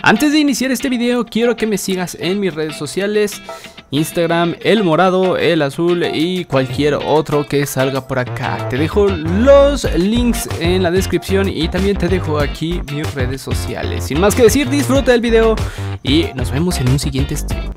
Antes de iniciar este video, quiero que me sigas en mis redes sociales: Instagram, el morado, el azul y cualquier otro que salga por acá. Te dejo los links en la descripción y también te dejo aquí mis redes sociales. Sin más que decir, disfruta del video y nos vemos en un siguiente stream.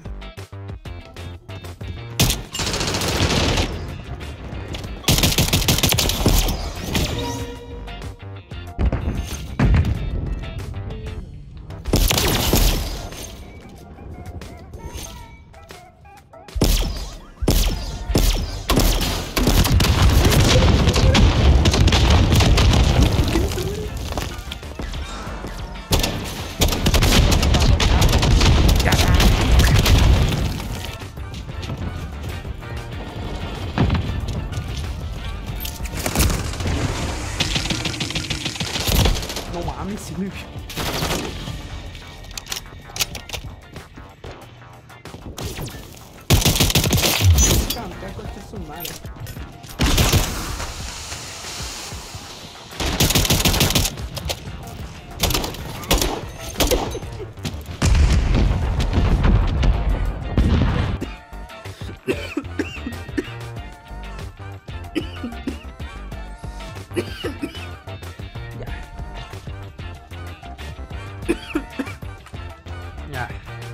No mames, sí me vio. Ya.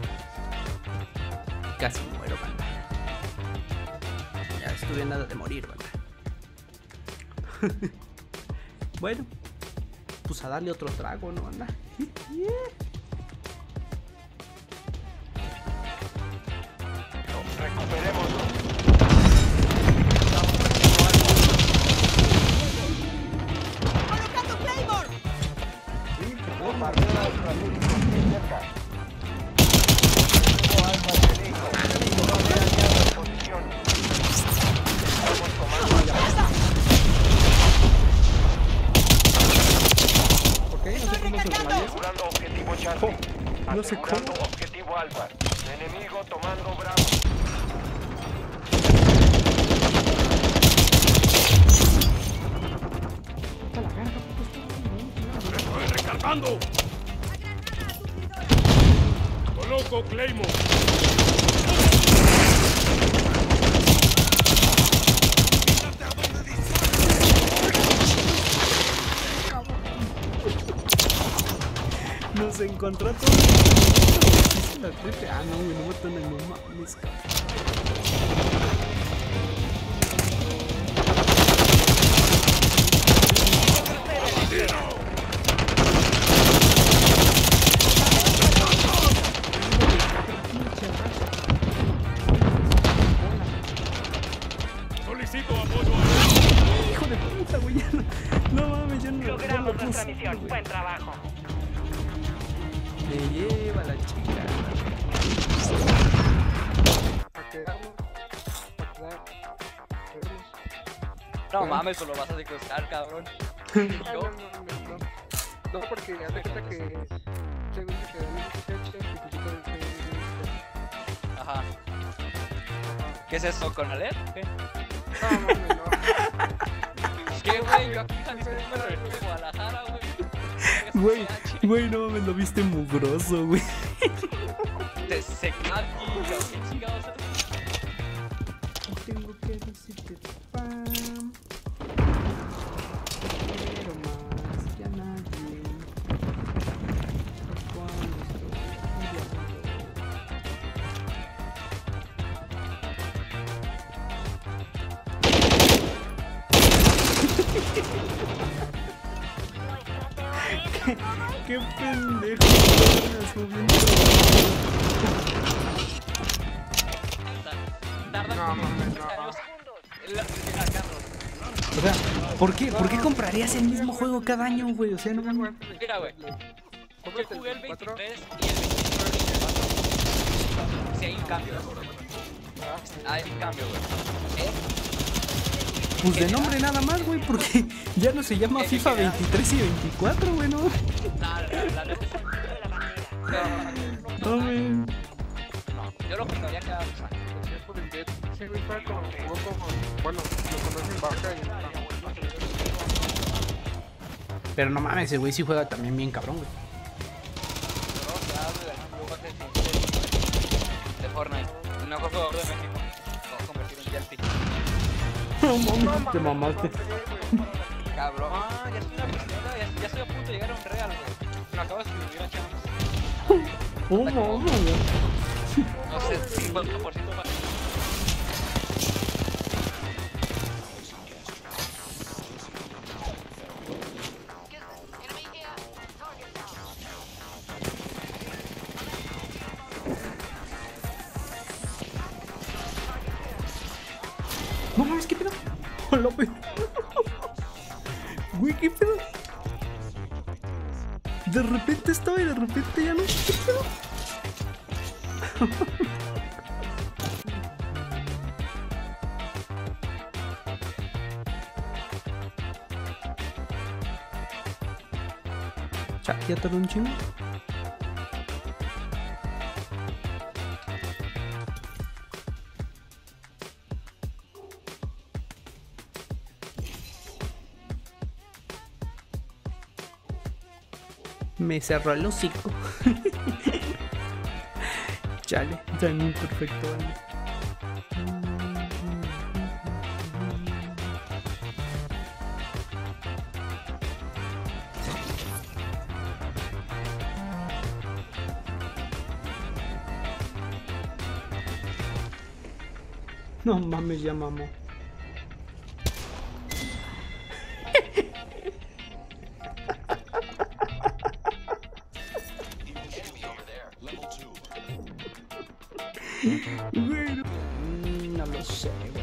Casi muero, banda. Ya estuve nada de morir, banda. Bueno, pues a darle otro trago, ¿no, banda? Recuperemos. ¡Colocando Claymore! Asegurando objetivo Charlie. No sé cómo. Asegurando objetivo Alfa. Enemigo tomando Bravo. ¡Estoy recargando! ¡Coloco Claymore! Nos encontró todo. Ah, no, güey, no matan el mamá. ¡Solicito apoyo! Hijo de puta, güey. No mames, yo no. Logramos nuestra misión. Buen trabajo. Me lleva la chica. No mames, pues lo vas a secuestrar, cabrón. No, porque haz de cuenta que según que quedó en Ajá. ¿Qué es eso? ¿Con Alet? ¿Qué? No, mames, no. ¿Qué, güey? Yo aquí Jalisco me regreso de Guadalajara, güey. Güey, no mames, lo viste mugroso, güey. Te seca aquí, ¿qué chingados haces? Tengo que decirte pam. Pero más que a nadie. Cuando estoy qué pendejo. Tarda No, como mames, 30 no. años en llegar a Carlos. O sea, ¿por qué comprarías el mismo juego cada año, güey? O sea, no mames. Mira, güey. Yo jugué el 23 y el 24. Sí, hay un cambio. Hay un cambio, güey. Pues de nombre nada más, güey, porque ya no se llama FIFA 23 y 24, güey, ¿no? La neta es No, güey. yo lo jugaría cada 2 años. Ese güey fue como jugó como, bueno, lo conocen Vaca y Pero no mames, ese güey sí juega también bien cabrón, güey. mejores de Fortnite. No juego de México. Voy a convertir en Yelpi. No mames, te mamaste. Cabrón. Ya estoy en una piscina, ya estoy a punto de llegar a un real, güey. Me acabo de escribir a Chamos. Oh, mames. No sé, 50% más. No mames, ¿qué pedo? Hola, pedo. Güey, ¿qué pedo? De repente estaba y de repente ya no. ¿Qué pedo? Ya tardó un chingo. Me cerró el hocico. Chale, timing perfecto, vale. No mames, ya mamó. Güey, no lo sé, güey.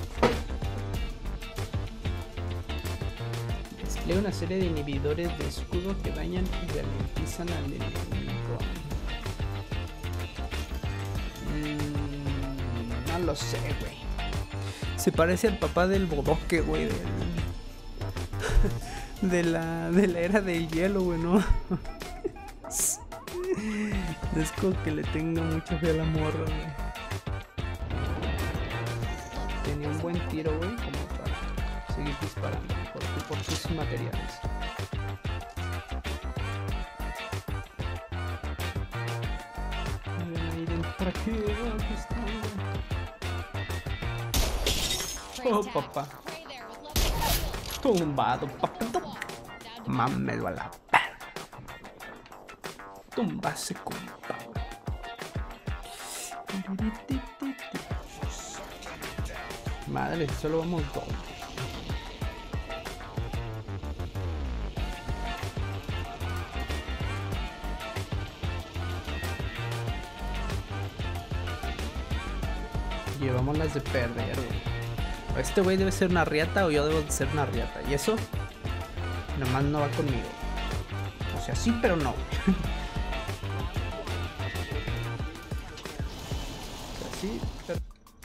Despliega una serie de inhibidores de escudo que dañan y ralentizan al enemigo. No lo sé, güey. Se parece al papá del bodoque, güey. De la era del hielo, güey, ¿no? Es como que le tengo mucha fe a la morra, güey. Tenía un buen tiro, güey, como para seguir disparando por sus materiales. Miren, ¿para qué? Aquí está, güey. Oh, papá. Tumbado, papá. Mámelo a la verga. Tumbase, compa. Madre, solo vamos dos. Llevamos las de perder, güey. Este güey debe ser una riata o yo debo de ser una riata. Y eso, nomás no va conmigo. O sea, sí, pero no. O sea, sí, pero...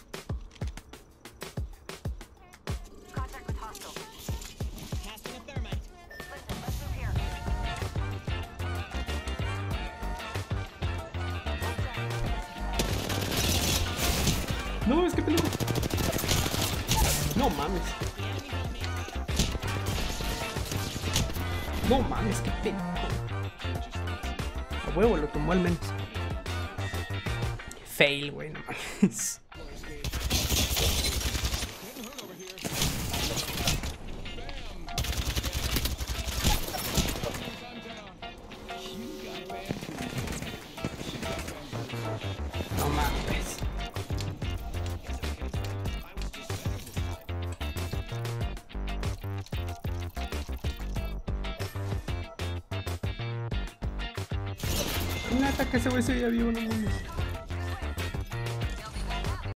No, es que peligro. No mames. No mames, qué peligro. A huevo, lo tomó al menos. Fail, güey, no mames. No mames. Neta que ese güey se veía vivo, no mames.